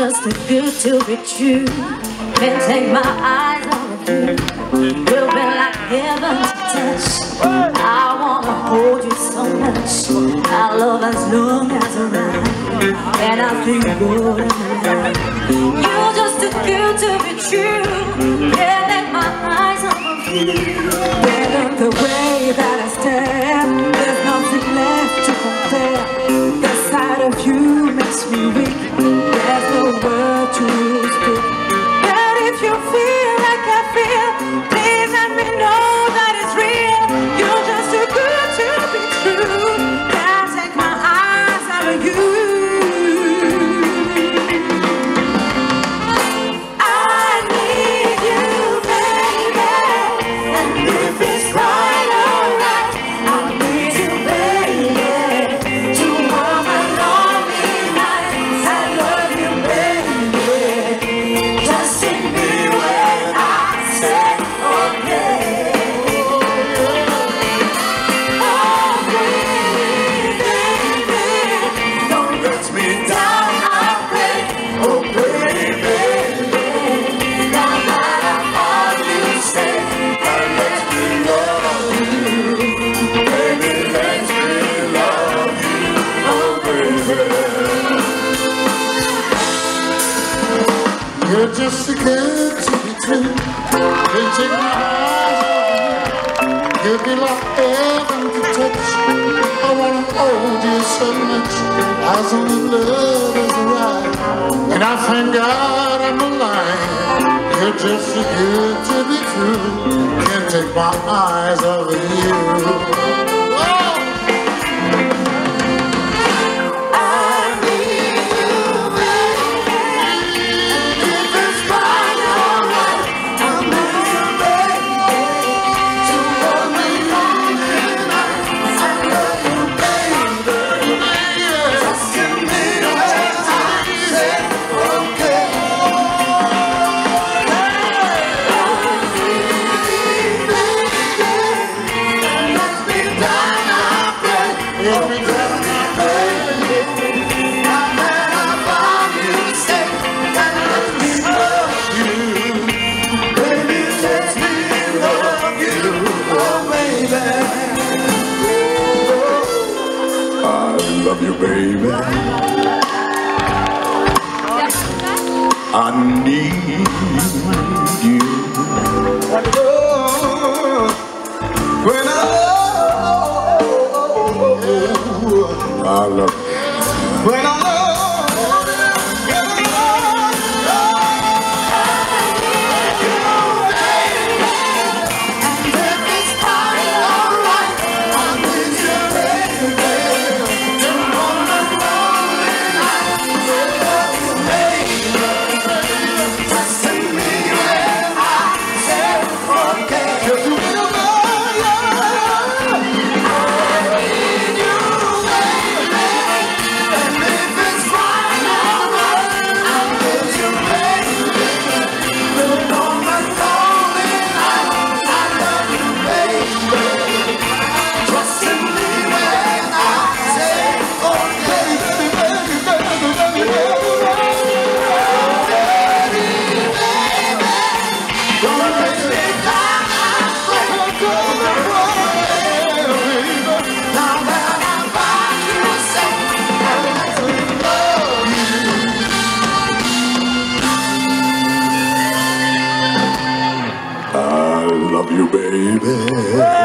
just too good to be true. Can't take my eyes off you. You've been like heaven to touch. I wanna hold you so much. Our love as long as around, and I feel good in my life. You're just too good to be true. Can't take my eyes off of you. Better the way that I stare. There's nothing left to compare. The sight of you makes me weak. There's no word to speak. But if you feel like I feel, please let me know that it's real. You're just too good to be true. Can't take my eyes out of you. You're just too good to be true. Can't take my eyes off you. You'd be like heaven to touch. I wanna hold you so much. As only love is right. And I thank God I'm alive. You're just too good to be true. Can't take my eyes off you. I love you, baby. I need you. When I love you. When I I love you, baby.